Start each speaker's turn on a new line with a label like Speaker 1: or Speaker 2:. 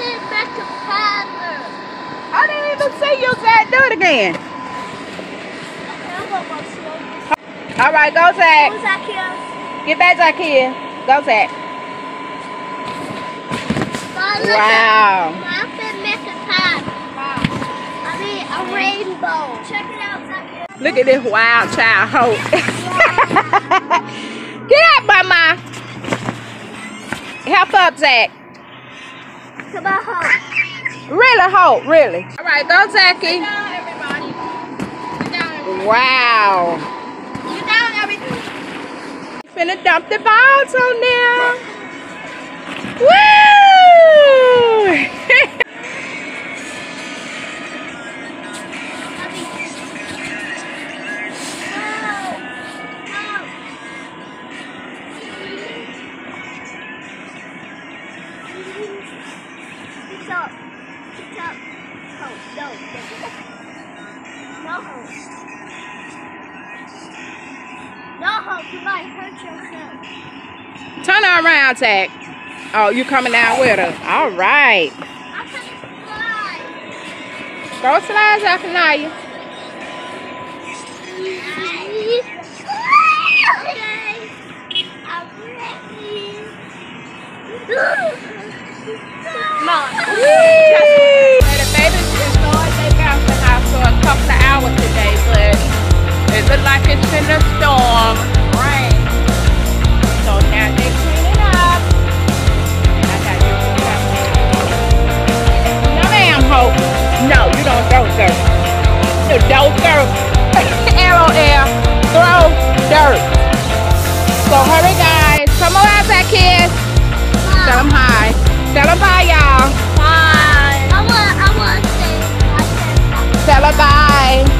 Speaker 1: I didn't even see you, Zach. Do it again. All right, go, Zach. Get back, Zach here. Go, Zach. Wow.
Speaker 2: A rainbow. Check it out, Zach.
Speaker 1: Look at this wild child, Hope. Get out, Mama. Help up, Zach.
Speaker 2: Come on, Hope.
Speaker 1: Really, Hope, really. All right, go, Zachy.
Speaker 2: Sit down, everybody. Sit down, everybody.
Speaker 1: Wow.
Speaker 2: Sit down, everybody.
Speaker 1: Finna dump the balls on there. Woo!
Speaker 2: You might hurt yourself.
Speaker 1: Turn her around, Zach. Oh, you coming down with her. All right.
Speaker 2: I'm going to slide.
Speaker 1: Go slide, Zephaniah.
Speaker 2: I'm ready.
Speaker 1: The babies enjoyed their bouncy house for a couple of hours today, but it looks like it's been a storm, rain. So now they clean it up. And I got you. No, ma'am, Hope. No, you don't throw dirt. You don't throw. LOL. Throw dirt. So hurry, guys. Come on out there, kids. Tell them hi. Tell them bye, y'all.
Speaker 2: Bye. I want to say.
Speaker 1: Tell them bye.